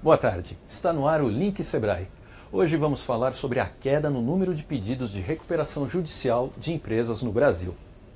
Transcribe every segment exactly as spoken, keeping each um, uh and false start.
Boa tarde, está no ar o Link Sebrae. Hoje vamos falar sobre a queda no número de pedidos de recuperação judicial de empresas no Brasil.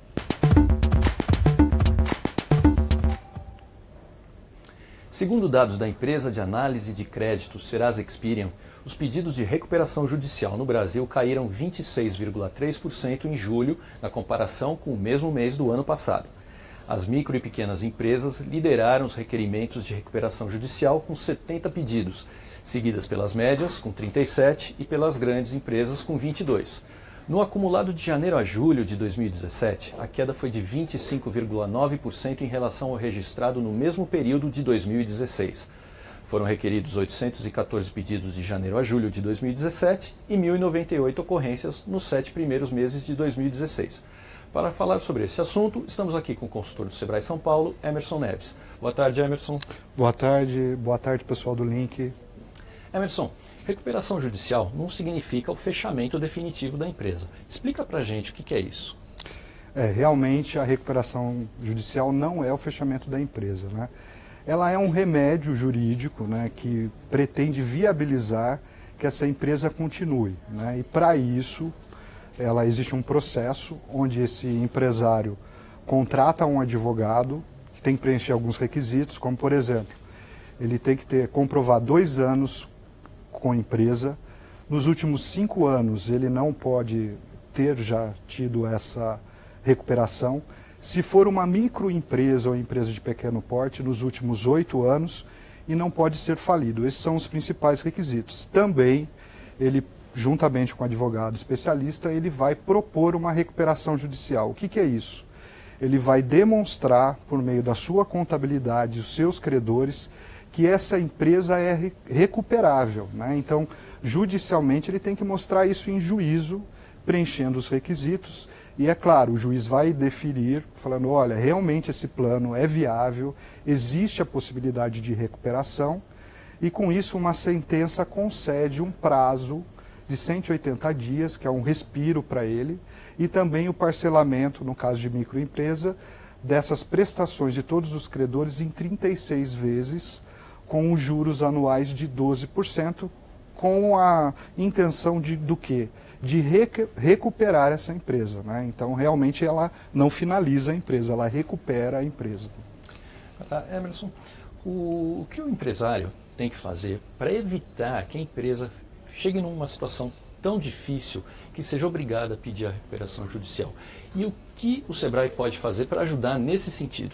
Segundo dados da empresa de análise de crédito Serasa Experian, os pedidos de recuperação judicial no Brasil caíram vinte e seis vírgula três por cento em julho, na comparação com o mesmo mês do ano passado. As micro e pequenas empresas lideraram os requerimentos de recuperação judicial com setenta pedidos, seguidas pelas médias, com trinta e sete, e pelas grandes empresas, com vinte e dois. No acumulado de janeiro a julho de dois mil e dezessete, a queda foi de vinte e cinco vírgula nove por cento em relação ao registrado no mesmo período de dois mil e dezesseis. Foram requeridos oitocentos e quatorze pedidos de janeiro a julho de dois mil e dezessete e mil e noventa e oito ocorrências nos sete primeiros meses de dois mil e dezesseis. Para falar sobre esse assunto, estamos aqui com o consultor do Sebrae São Paulo, Emerson Neves. Boa tarde, Emerson. Boa tarde, boa tarde pessoal do Link. Emerson, recuperação judicial não significa o fechamento definitivo da empresa. Explica pra gente o que, que é isso. É, realmente a recuperação judicial não é o fechamento da empresa, né? Ela é um remédio jurídico, né, que pretende viabilizar que essa empresa continue, né? E para isso, ela existe um processo onde esse empresário contrata um advogado que tem que preencher alguns requisitos, como por exemplo, ele tem que ter comprovar dois anos com a empresa. Nos últimos cinco anos ele não pode ter já tido essa recuperação. Se for uma microempresa ou empresa de pequeno porte, nos últimos oito anos, e não pode ser falido. Esses são os principais requisitos. Também ele, juntamente com o advogado especialista, ele vai propor uma recuperação judicial. O que, que é isso? Ele vai demonstrar, por meio da sua contabilidade, os seus credores, que essa empresa é re recuperável, né? Então, judicialmente, ele tem que mostrar isso em juízo, preenchendo os requisitos. E, é claro, o juiz vai deferir, falando, olha, realmente esse plano é viável, existe a possibilidade de recuperação, e com isso uma sentença concede um prazo de cento e oitenta dias, que é um respiro para ele, e também o parcelamento, no caso de microempresa, dessas prestações de todos os credores em trinta e seis vezes, com os juros anuais de doze por cento, com a intenção de, do quê? De rec recuperar essa empresa, né? Então, realmente, ela não finaliza a empresa, ela recupera a empresa. Ah, Emerson, o, o que o empresário tem que fazer para evitar que a empresa chegue numa situação tão difícil que seja obrigada a pedir a recuperação judicial? E o que o Sebrae pode fazer para ajudar nesse sentido?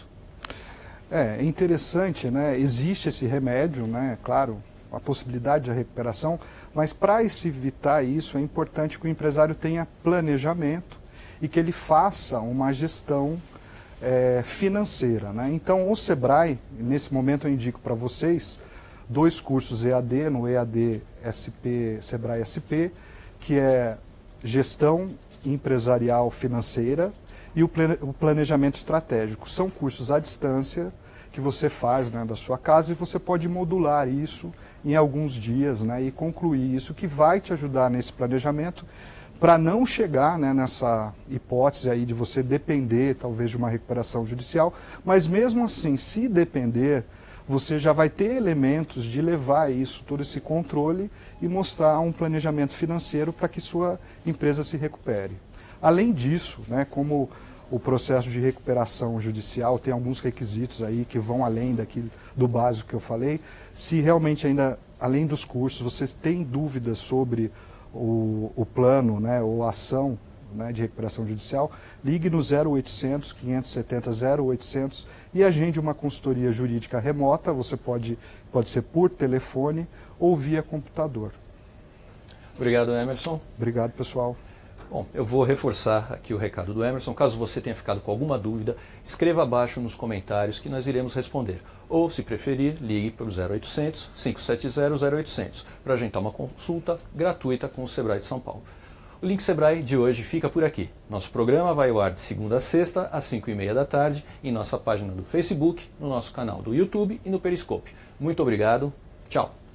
É interessante, né? Existe esse remédio, né? Claro, a possibilidade de recuperação, mas para se evitar isso é importante que o empresário tenha planejamento e que ele faça uma gestão é, financeira, né? Então, o Sebrae, nesse momento eu indico para vocês dois cursos E A D, no E A D S P, Sebrae S P, que é Gestão Empresarial Financeira e o Planejamento Estratégico. São cursos à distância que você faz, né, da sua casa, e você pode modular isso em alguns dias, né, e concluir isso, que vai te ajudar nesse planejamento para não chegar, né, nessa hipótese aí de você depender talvez de uma recuperação judicial, mas mesmo assim, se depender, você já vai ter elementos de levar isso, todo esse controle e mostrar um planejamento financeiro para que sua empresa se recupere. Além disso, né, como o processo de recuperação judicial tem alguns requisitos aí que vão além daqui do básico que eu falei, se realmente ainda, além dos cursos, vocês têm dúvidas sobre o, o plano, né, ou a ação, né, de recuperação judicial, ligue no zero oitocentos, quinhentos e setenta, zero oitocentos e agende uma consultoria jurídica remota. Você pode, pode ser por telefone ou via computador. Obrigado, Emerson. Obrigado, pessoal. Bom, eu vou reforçar aqui o recado do Emerson. Caso você tenha ficado com alguma dúvida, escreva abaixo nos comentários que nós iremos responder. Ou, se preferir, ligue para o zero oitocentos, cinco sete zero, zero oitocentos para agendar uma consulta gratuita com o Sebrae de São Paulo. O Link Sebrae de hoje fica por aqui. Nosso programa vai ao ar de segunda a sexta, às cinco e meia da tarde, em nossa página do Facebook, no nosso canal do YouTube e no Periscope. Muito obrigado. Tchau.